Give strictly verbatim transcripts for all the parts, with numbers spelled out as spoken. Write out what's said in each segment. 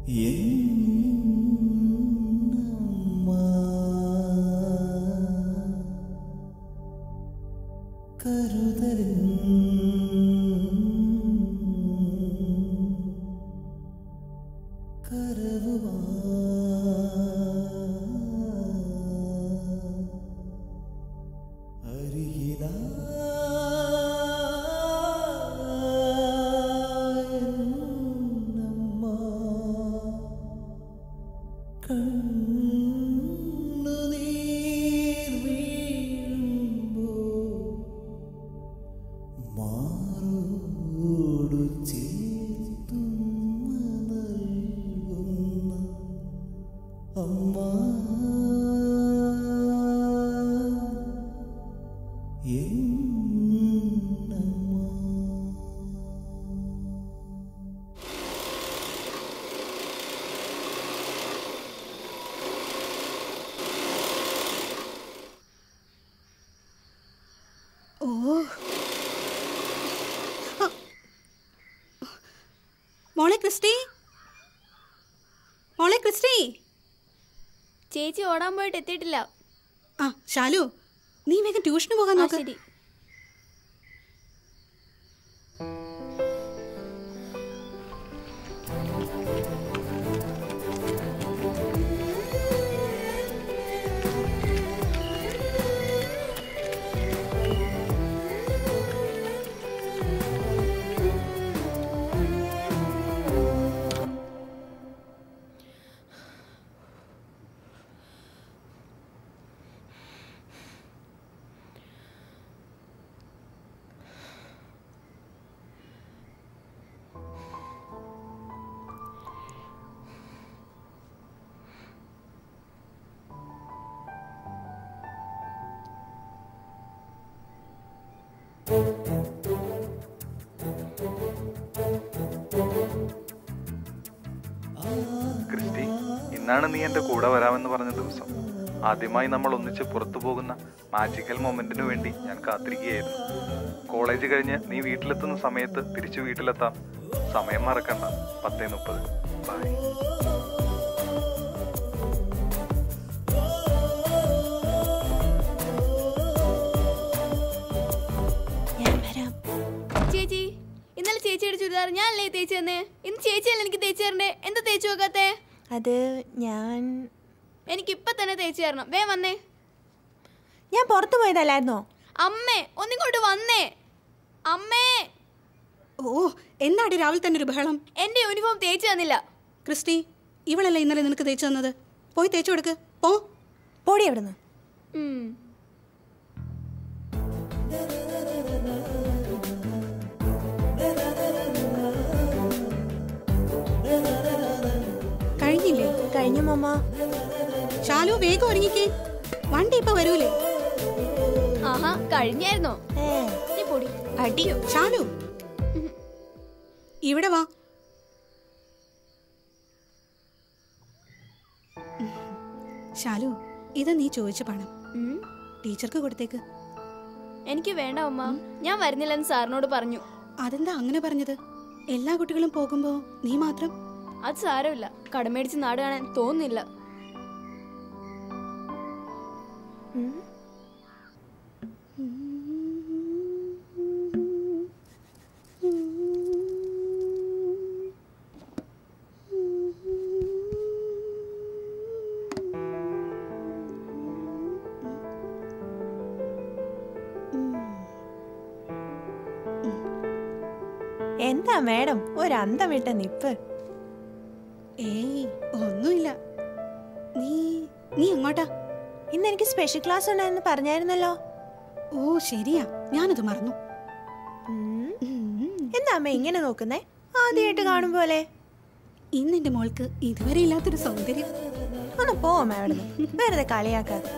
മോളെ ക്രിസ്റ്റി, മോളെ ക്രിസ്റ്റി. ചേച്ചി ഓടാൻ പോയിട്ട് എത്തിയിട്ടില്ല. ആ ശാലു, നീ വേഗം ട്യൂഷന് പോകാൻ നോക്ക്. ശരി. ക്രിസ്റ്റി, ഇന്നാണ് നീ എന്റെ കൂടെ വരാമെന്ന് പറഞ്ഞ ദിവസം. ആദ്യമായി നമ്മൾ ഒന്നിച്ച് പുറത്തു പോകുന്ന മാജിക്കൽ മൊമെന്റിനു വേണ്ടി ഞാൻ കാത്തിരിക്കുകയായിരുന്നു. കോളേജ് കഴിഞ്ഞ് നീ വീട്ടിലെത്തുന്ന സമയത്ത് തിരിച്ചു വീട്ടിലെത്താം. സമയം മറക്കണ്ട, പത്തേ മുപ്പത്. ബൈ. ചേച്ചി, ഇന്നലെ ചേച്ചിയുടെ ചുരിദാർ ഞാനല്ലേ തേച്ച് തന്നെ? ഇന്ന് ചേച്ചിയല്ലേ എനിക്ക് തേച്ച് തരണ്ടേ? എന്താ തേച്ച് നോക്കാത്തെ? അത് ഞാൻ എനിക്കിപ്പൊ തന്നെ തേച്ച് തരണം. വേ വന്നേ. ഞാൻ പുറത്തു പോയതല്ലായിരുന്നോ? അമ്മേ, ഒന്നിങ്ങോട്ട് വന്നേ. അമ്മേ. ഓ, എന്നാടി രാവിലെ തന്നെ ഒരു ബഹളം? എന്റെ യൂണിഫോം തേച്ച് തന്നില്ല. ക്രിസ്റ്റി, ഇവളല്ലേ ഇന്നലെ നിനക്ക് തേച്ച് തന്നത്? പോയി തേച്ചു കൊടുക്ക്. പോ. പോടി അവിടുന്ന്. കഴിഞ്ഞില്ലേ? കഴിഞ്ഞു മമ്മ. ശാലു, വേഗം ഒരുങ്ങിക്കേ, വണ്ടി ഇപ്പൊ വരൂലേ? ആഹാ, കഴിഞ്ഞായിരുന്നോ? നീ പൊടി. അടിയോ? ശാലു, ഇവിടെ വാ. ശാലു, ഇത് നീ ചോദിച്ച പണം ടീച്ചർക്ക് കൊടുത്തേക്ക്. എനിക്ക് വേണ്ട അമ്മ, ഞാൻ വരുന്നില്ലെന്ന് സാറിനോട് പറഞ്ഞു. അതെന്താ അങ്ങനെ പറഞ്ഞത്? എല്ലാ കുട്ടികളും പോകുമ്പോ നീ മാത്രം? അത് സാരമില്ല, കടമേടിച്ച് നാട് കാണാൻ തോന്നുന്നില്ല. എന്താ മേഡം ഒരു അന്തം വിട്ട നിപ്പ്? ഏയ് ഒന്നുമില്ല. നീ നീ എങ്ങോട്ടാ? ഇന്ന് എനിക്ക് സ്പെഷ്യൽ ക്ലാസ് ഉണ്ടായെന്ന് പറഞ്ഞായിരുന്നല്ലോ. ഓ ശരിയാ, ഞാനത് മറന്നു. എന്താ അമ്മ ഇങ്ങനെ നോക്കുന്നേ? ആദ്യമായിട്ട് കാണും പോലെ. ഇന്ന് എന്റെ മോൾക്ക് ഇതുവരെ ഇല്ലാത്തൊരു സൗന്ദര്യം. ഒന്ന് പോ മേഡം, വെറുതെ കളിയാക്കാതെ.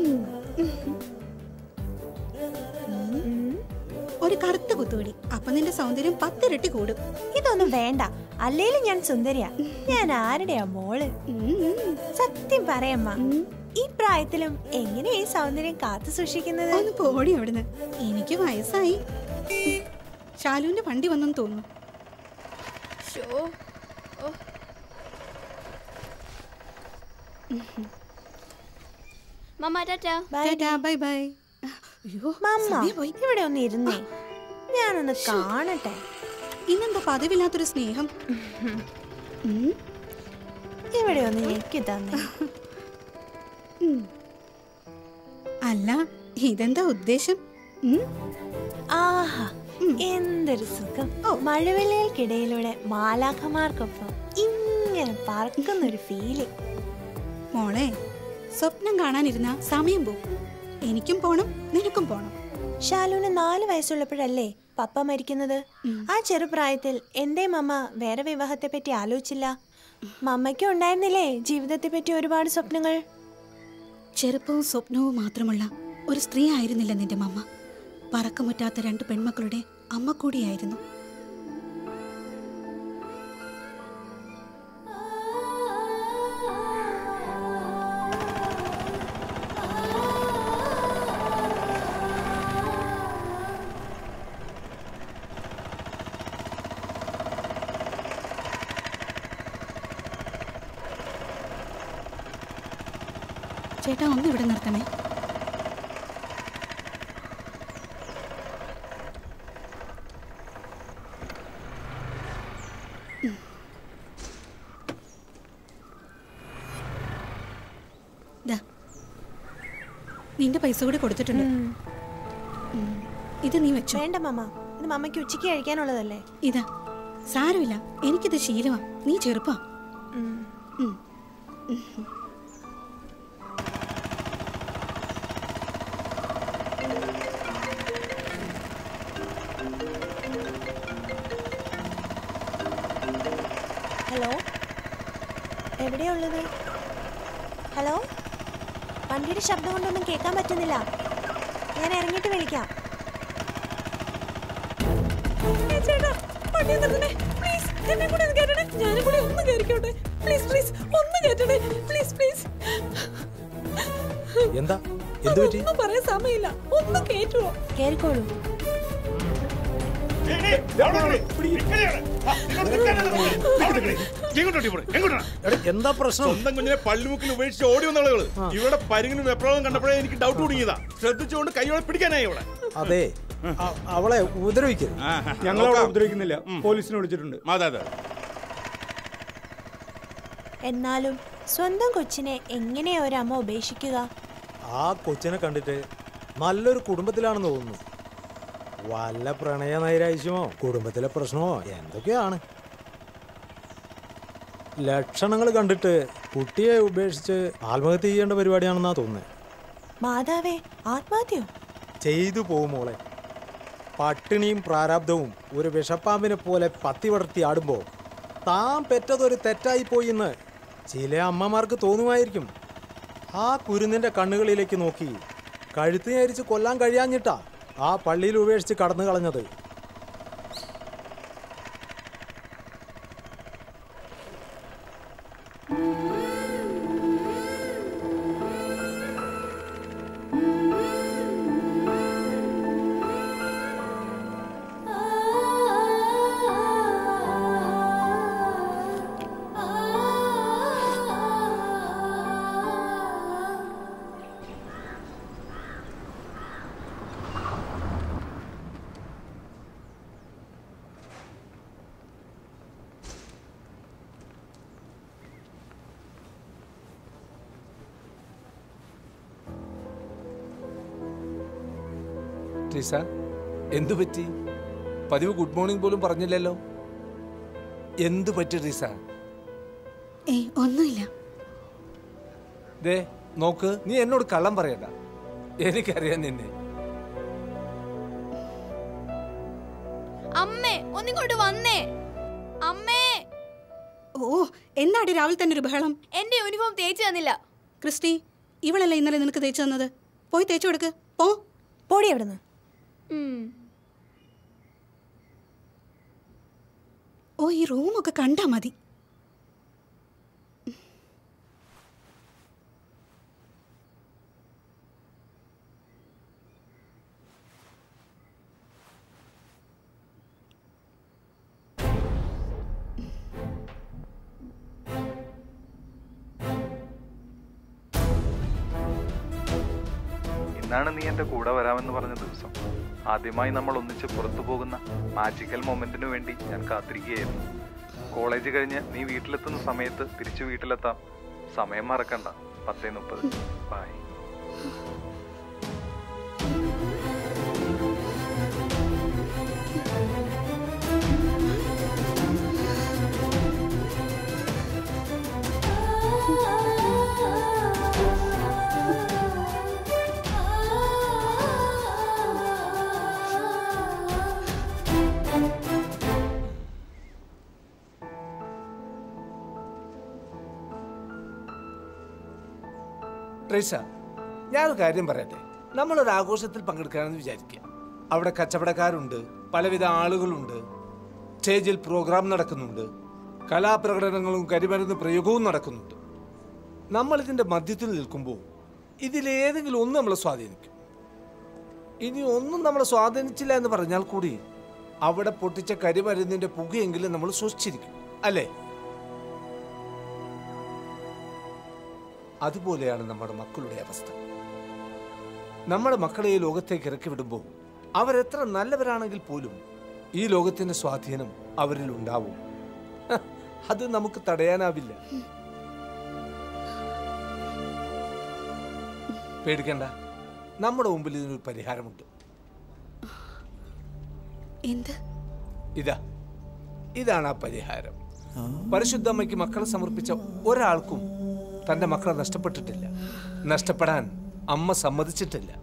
ഒരു കറുത്ത കുത്തുപിടി, അപ്പൊ നിന്റെ സൗന്ദര്യം പത്തിരട്ടി കൂടും. ഇതൊന്നും വേണ്ട, അല്ലേലും ഞാൻ സുന്ദരിയാ. ഞാൻ ആരുടെയാ മോള്? സത്യം പറയമ്മ, ഈ പ്രായത്തിലും എങ്ങനെയാ ഈ സൗന്ദര്യം കാത്തു സൂക്ഷിക്കുന്നത്? ഒന്ന് പോടി അവിടുന്ന്, എനിക്ക് വയസ്സായി. ശാലുവിന്റെ വണ്ടി വന്നെന്ന് തോന്നുന്നു. Mamma tata. Tata, bye bye. അയ്യോ, മമ്മ സമയം പോയി. ഇവിടെ ഒന്ന് ഇരുന്നേ, ഞാനൊന്ന് കാണട്ടെ. ഇന്നെന്താ പതിവില്ലാത്തൊരു സ്നേഹം? ഉം. ഇവിടെ ഒന്ന് ഞെക്കി തന്നെ. അല്ല, ഇതെന്താ ഉദ്ദേശം? ഉം? ആഹാ, എന്തൊരു സുഖം. മഴവെള്ളയിൽക്കിടയിലൂടെ മാലാഖമാർക്കൊപ്പം ഇങ്ങനെ പറക്കുന്നൊരു ഫീലിംഗ്. മോളെ, സ്വപ്നം കാണാനിരുന്ന സമയം പോകും. എനിക്കും പോണം, നിനക്കും പോണം. ഷാലുവിന് നാല് വയസ്സുള്ളപ്പോഴല്ലേ പപ്പ മരിക്കുന്നത്? ആ ചെറുപ്രായത്തിൽ എന്തേ മമ്മ വേറെ വിവാഹത്തെ പറ്റി ആലോചിച്ചില്ല? മമ്മയ്ക്കും ഉണ്ടായിരുന്നില്ലേ ജീവിതത്തെ പറ്റി ഒരുപാട് സ്വപ്നങ്ങൾ? ചെറുപ്പവും സ്വപ്നവും മാത്രമുള്ള ഒരു സ്ത്രീ ആയിരുന്നില്ല നിന്റെ മമ്മ. പറക്കമുറ്റാത്ത രണ്ട് പെൺമക്കളുടെ അമ്മ കൂടിയായിരുന്നു. ചേട്ടാ, ഒന്ന് ഇവിടെ നിർത്തണേ. നിന്റെ പൈസ കൂടി കൊടുത്തിട്ടുണ്ട്. ഇത് നീ വെച്ചോ. വേണ്ട മമ്മ, ഇത് മമ്മയ്ക്ക് ഉച്ചയ്ക്ക് കഴിക്കാനുള്ളതല്ലേ. ഇതാ, സാരമില്ല, എനിക്കിത് ശീലമാ. നീ ചെറുപ്പാ. ഉം. ഹലോ, എവിടെയാ ഉള്ളത്? ഹലോ, വണ്ടിയുടെ ശബ്ദം കൊണ്ടൊന്നും കേൾക്കാൻ പറ്റുന്നില്ല. ഞാൻ ഇറങ്ങിയിട്ട് വിളിക്കാം. എന്താ എന്ത് പറ്റി? പറയാൻ സമയമില്ല, ഒന്ന് കേറ്റുവോ? കേറിക്കോളൂ. എന്താ പ്രശ്നം? സ്വന്തം കുഞ്ഞിനെ പള്ളിമുക്കിൽ ഉപേക്ഷിച്ച് ഓടി വന്ന ആളുകൾ ഇവിടെ പരിങ്ങിനും വെപ്രാളം കണ്ടപ്പോഴേ എനിക്ക് ഡൗട്ട് തുടങ്ങിയതാ. ശ്രദ്ധിച്ചുകൊണ്ട് കൈയോടെ പിടിക്കാനായി ഇവിടെ. അതെ, അവളെ ഉപദ്രവിക്കരുത്. ഞങ്ങൾ അവളെ ഉപദ്രവിക്കുന്നില്ല, പോലീസിനെ വിളിച്ചിട്ടുണ്ട്. അതെ അതെ. എന്നാലും സ്വന്തം കൊച്ചിനെ എങ്ങനെയാ ഒരമ്മ ഉപേക്ഷിക്കുക? ആ കൊച്ചിനെ കണ്ടിട്ട് നല്ലൊരു കുടുംബത്തിലാണെന്ന് തോന്നുന്നു. വല്ല പ്രണയ നൈരാശ്യമോ കുടുംബത്തിലെ പ്രശ്നമോ എന്തൊക്കെയാണ്. ലക്ഷണങ്ങൾ കണ്ടിട്ട് കുട്ടിയെ ഉപേക്ഷിച്ച് ആത്മഹത്യ ചെയ്യേണ്ട പരിപാടിയാണെന്നാ തോന്നുന്നത്. മാതാവേ, ആത്മഹത്യയോ? ചെയ്തു പോവും മോളെ. പട്ടിണിയും പ്രാരാബ്ദവും ഒരു വിഷപ്പാമ്പിനെ പോലെ പത്തി വളർത്തി ആടുമ്പോൾ താൻ പെറ്റതൊരു തെറ്റായി പോയിന്ന് ചില അമ്മമാർക്ക് തോന്നുമായിരിക്കും. ആ കുരുന്നിൻ്റെ കണ്ണുകളിലേക്ക് നോക്കി കഴുത്ത് ഞരിച്ച് കൊല്ലാൻ കഴിയാഞ്ഞിട്ടാ ആ പള്ളിയിൽ ഉപേക്ഷിച്ച് കടന്നു കളഞ്ഞത്. ട്രീസ, എന്തു പറ്റി? പതിവ് ഗുഡ് മോർണിംഗ് പോലും പറഞ്ഞില്ലല്ലോ. എന്തു പറ്റി ട്രീസ? ഏയ്, ഒന്നുമില്ല. ദേ നോക്ക്, നീ എന്നോട് കള്ളം പറയണ്ട. എനിക്കറിയാം നിന്നെ. അമ്മേ, ഒന്നിങ്ങോട്ട് വന്നേ. അമ്മേ. ഓ, എന്നാടി രാവിലെ തന്നെ ഒരു ബഹളം? എന്റെ യൂണിഫോം തേച്ച് തന്നില്ല. ക്രിസ്റ്റി, ഇവളല്ല ഇന്നലെ നിനക്ക് തേച്ചു തന്നത്. പോയി തേച്ചു കൊടുക്ക്. പോ. പോടി എവിടുന്ന്. ഓ, ഈ റൂമൊക്കെ കണ്ടാ മതി. ഇന്നാണ് നീ എൻ്റെ കൂടെ വരാമെന്ന് പറഞ്ഞ ദിവസം. ആദ്യമായി നമ്മൾ ഒന്നിച്ച് പുറത്തു പോകുന്ന മാജിക്കൽ മൊമെന്റിനു വേണ്ടി ഞാൻ കാത്തിരിക്കുകയായിരുന്നു. കോളേജ് കഴിഞ്ഞ് നീ വീട്ടിലെത്തുന്ന സമയത്ത് തിരിച്ചു വീട്ടിലെത്താം. സമയം മറക്കണ്ട. പത്തേ മുപ്പത്. ബൈ. ട്രീസ, ഞാനൊരു കാര്യം പറയട്ടെ. നമ്മളൊരു ആഘോഷത്തിൽ പങ്കെടുക്കുകയാണെന്ന് വിചാരിക്കുക. അവിടെ കച്ചവടക്കാരുണ്ട്, പലവിധ ആളുകളുണ്ട്, സ്റ്റേജിൽ പ്രോഗ്രാം നടക്കുന്നുണ്ട്, കലാപ്രകടനങ്ങളും കരിമരുന്ന് പ്രയോഗവും നടക്കുന്നുണ്ട്. നമ്മളിതിൻ്റെ മധ്യത്തിൽ നിൽക്കുമ്പോൾ ഇതിലേതെങ്കിലും ഒന്ന് നമ്മളെ സ്വാധീനിക്കും. ഇനി ഒന്നും നമ്മളെ സ്വാധീനിച്ചില്ല എന്ന് പറഞ്ഞാൽ കൂടി അവിടെ പൊട്ടിച്ച കരിമരുന്നിൻ്റെ പുകയെങ്കിലും നമ്മൾ സൂക്ഷിച്ചിരിക്കും, അല്ലേ? അതുപോലെയാണ് നമ്മുടെ മക്കളുടെ അവസ്ഥ. നമ്മുടെ മക്കളെ ഈ ലോകത്തേക്ക് ഇറക്കി വിടുമ്പോൾ അവരെത്ര നല്ലവരാണെങ്കിൽ പോലും ഈ ലോകത്തിന്റെ സ്വാധീനം അവരിൽ ഉണ്ടാവും. അത് നമുക്ക് തടയാനാവില്ല. പേടിക്കണ്ട, നമ്മുടെ മുമ്പിൽ ഇതിനൊരു പരിഹാരമുണ്ട്. എന്ത്? ഇതാ, ഇതാണ് ആ പരിഹാരം. പരിശുദ്ധമ്മയ്ക്ക് മക്കളെ സമർപ്പിച്ച ഒരാൾക്കും തന്റെ മക്കളെ നഷ്ടപ്പെട്ടിട്ടില്ല, നഷ്ടപ്പെടാൻ അമ്മ സമ്മതിച്ചിട്ടില്ല.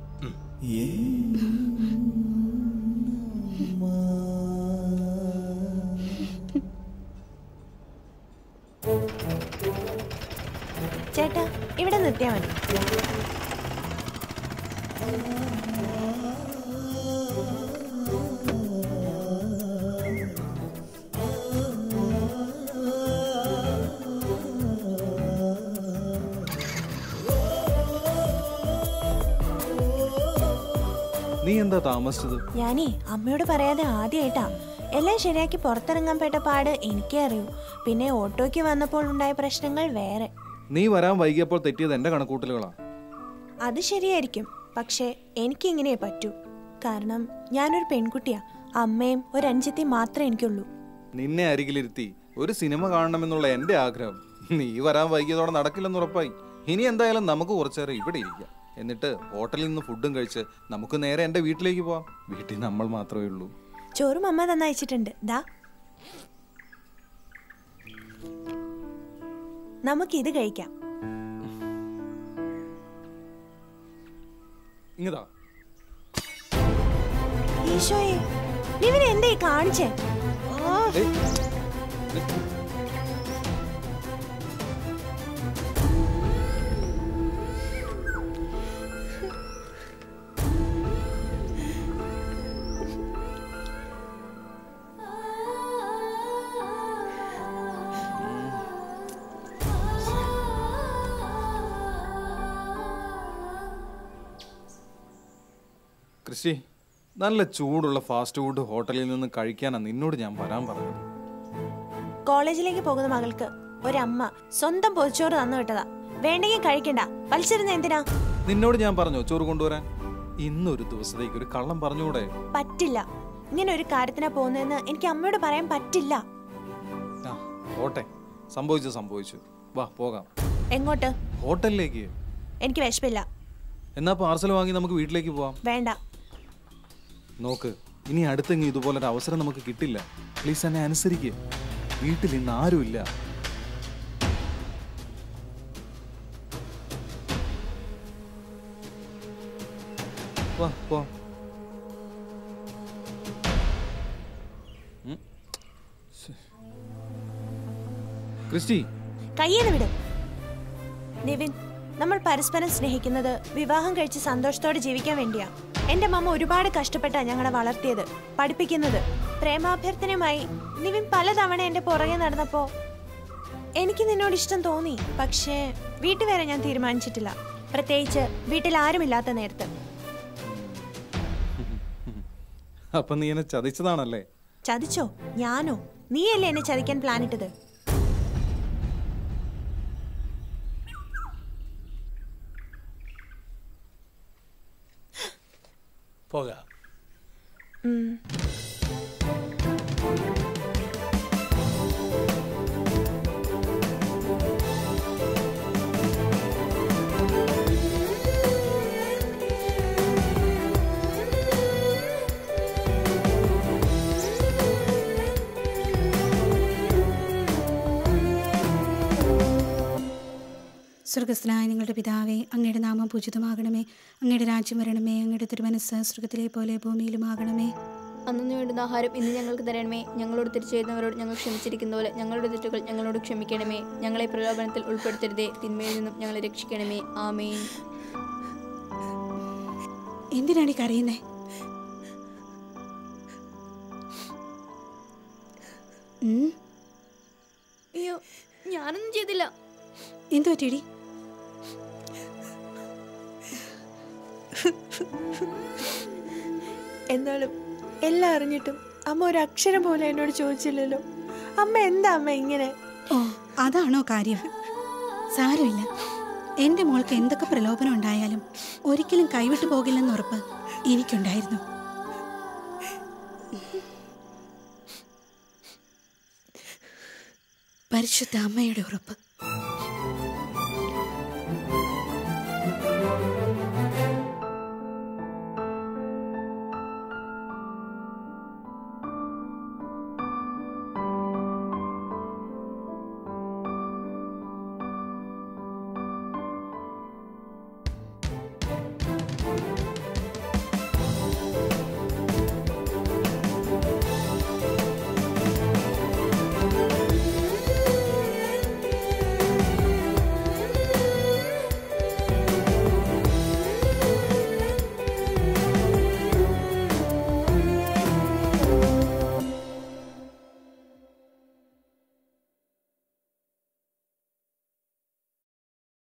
ചേട്ടാ, ഇവിടെ നിർത്തിയാ മതി. നീ എന്താ താമസിച്ചത്? ഞാനേ അമ്മയോട് പറയാതെ ആദ്യമായിട്ടാ. എല്ലാം ശരിയാക്കി പുറത്തിറങ്ങാൻ പെട്ട പാട് എനിക്കേ അറിയൂ. പിന്നെ ഓട്ടോയ്ക്ക് വന്നപ്പോൾ ഉണ്ടായ പ്രശ്നങ്ങൾ വേറെ. നീ വരാൻ വൈകിയപ്പോൾ തെറ്റിയത് എന്റെ കണക്കൂട്ടലുകളാ. അത് ശരിയായിരിക്കും, പക്ഷേ എനിക്കിങ്ങനെ പറ്റൂ. കാരണം ഞാനൊരു പെൺകുട്ടിയാ. അമ്മയും ഒരു അഞ്ചത്തി മാത്രമേ എനിക്കുള്ളൂ. നിന്നെ അരികിലിരുത്തി ഒരു സിനിമ കാണണമെന്നുള്ള എന്റെ ആഗ്രഹം നീ വരാൻ വൈകിയതോടെ നടക്കില്ലെന്ന് ഉറപ്പായി. ഇനി എന്തായാലും നമുക്ക് കുറച്ചേരം ഇവിടെ ഇരിക്കാം. എന്നിട്ട് ഹോട്ടലിൽ നിന്ന് ഫുഡും കഴിച്ച് നമുക്ക് നേരെ എന്റെ വീട്ടിലേക്ക് പോവാം. വീട്ടിൽ നമ്മൾ മാത്രമേ ഉള്ളൂ. ചോറും അമ്മ തന്നയച്ചിട്ടുണ്ട്. ദാ, നമുക്കിത് കഴിക്കാം. ഇങ്ങതാ. ഈശോയെ, നിവിനെ എന്തേ കാണിച്ചേ? ക്രിസ്റ്റി, നല്ല ചൂടുള്ള ഫാസ്റ്റ് ഫുഡ് ഹോട്ടലിൽ നിന്ന് കഴിക്കാനാണ് നിന്നോട് ഞാൻ വരാൻ പറഞ്ഞത്. കോളേജിലേക്ക് പോകുന്ന മകൾക്ക് ഒരമ്മ സ്വന്തം പൊതിച്ചോറ് തന്നു വിട്ടതാ. വേണ്ടെങ്കിൽ കഴിക്കണ്ട, വലിച്ചിരുന്ന എന്തിനാ? നിന്നോട് ഞാൻ പറഞ്ഞോ ചോറ് കൊണ്ടുവരാൻ? ഇന്നൊരു ദിവസത്തേക്ക് ഒരു കള്ളം പറഞ്ഞൂടെ? പറ്റില്ല. ഇങ്ങനെ ഒരു കാര്യത്തിനാ പോകുന്നതെന്ന് എനിക്ക് അമ്മയോട് പറയാൻ പറ്റില്ല. ആ ഓട്ടെ, സംഭവിച്ചു സംഭവിച്ചു. വാ പോകാം. എങ്ങോട്ട്? ഹോട്ടലിലേക്ക്. എനിക്ക് വിശപ്പില്ല. എന്നാ പാർസൽ വാങ്ങി നമുക്ക് വീട്ടിലേക്ക് പോവാം. വേണ്ട. നോക്ക്, ഇനി അടുത്തെങ്കിൽ ഇതുപോലൊരു അവസരം നമുക്ക് കിട്ടില്ല. പ്ലീസ് എന്നെ അനുസരിക്കുക. വീട്ടിൽ ഇന്ന് ആരുമില്ല. വാ പോ. ക്രിസ്റ്റി, കയ്യേന്ന് വിട്. നിവിൻ, നമ്മൾ പരസ്പരം സ്നേഹിക്കുന്നത് വിവാഹം കഴിച്ച് സന്തോഷത്തോടെ ജീവിക്കാൻ വേണ്ടിയാ. എന്റെ മമ്മ ഒരുപാട് കഷ്ടപ്പെട്ടാ ഞങ്ങളെ വളർത്തിയത്, പഠിപ്പിക്കുന്നത്. പ്രേമാഭ്യർത്ഥനയുമായി നിവിൻ പലതവണ എന്റെ പുറകെ നടന്നപ്പോ എനിക്ക് നിന്നോട് ഇഷ്ടം തോന്നി. പക്ഷേ വീട്ടിൽ വരെ ഞാൻ തീരുമാനിച്ചിട്ടില്ല, പ്രത്യേകിച്ച് വീട്ടിൽ ആരുമില്ലാത്ത നേരത്ത്. അപ്പൊ നീ എന്നെ ചതിച്ചതാണല്ലേ? ചതിച്ചോ? ഞാനോ? നീയല്ലേ എന്നെ ചതിക്കാൻ പ്ലാൻ ഇട്ടത്? പോകാം. സ്വർഗസ്ഥനായ നിങ്ങളുടെ പിതാവേ, അങ്ങയുടെ നാമം പൂജിതമാകണമേ. അങ്ങയുടെ രാജ്യം വരണമേ. അങ്ങയുടെ തിരുമനസ്സ് സ്വർഗത്തിലെ പോലെ ഭൂമിയിലുമാകണമേ. അന്നു വേണ്ടുന്ന ആഹാരം ഇന്ന് ഞങ്ങൾക്ക് തരണമേ. ഞങ്ങളോട് തിരിച്ചു ചെയ്യുന്നവരോട് ഞങ്ങൾ ക്ഷമിച്ചിരിക്കുന്ന പോലെ ഞങ്ങളുടെ തെറ്റുകൾ ഞങ്ങളോട് ക്ഷമിക്കണമേ. ഞങ്ങളെ പ്രലോഭനത്തിൽ ഉൾപ്പെടുത്തരുതേ, തിന്മയിൽ നിന്നും ഞങ്ങളെ രക്ഷിക്കണമേ. ആമേൻ. എന്തിനാണ് കരയുന്നേ? അയ്യോ, ഞാനൊന്നും ചെയ്തില്ല. എന്തു പറ്റിയടി? എന്നാലും എല്ലാം അറിഞ്ഞിട്ടും അമ്മ ഒരു അക്ഷരം പോലെ എന്നോട് ചോദിച്ചില്ലല്ലോ. അമ്മ എന്താ അമ്മ ഇങ്ങനെ? ഓ, അതാണോ കാര്യം? സാരമില്ല. എൻ്റെ മോൾക്ക് എന്തൊക്കെ പ്രലോഭനം ഉണ്ടായാലും ഒരിക്കലും കൈവിട്ടു പോകില്ലെന്ന് ഉറപ്പ് എനിക്കുണ്ടായിരുന്നു. പരിശുദ്ധ അമ്മയുടെ ഉറപ്പ്.